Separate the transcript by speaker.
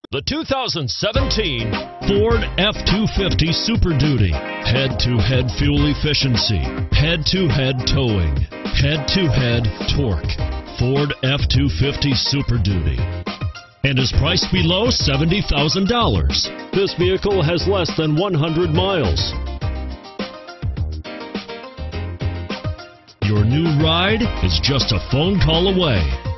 Speaker 1: The 2017 Ford F-250 Super Duty. Head-to-head fuel efficiency, head-to-head towing, head-to-head torque. Ford F-250 Super Duty. And is priced below $70,000. This vehicle has less than 100 miles. Your new ride is just a phone call away.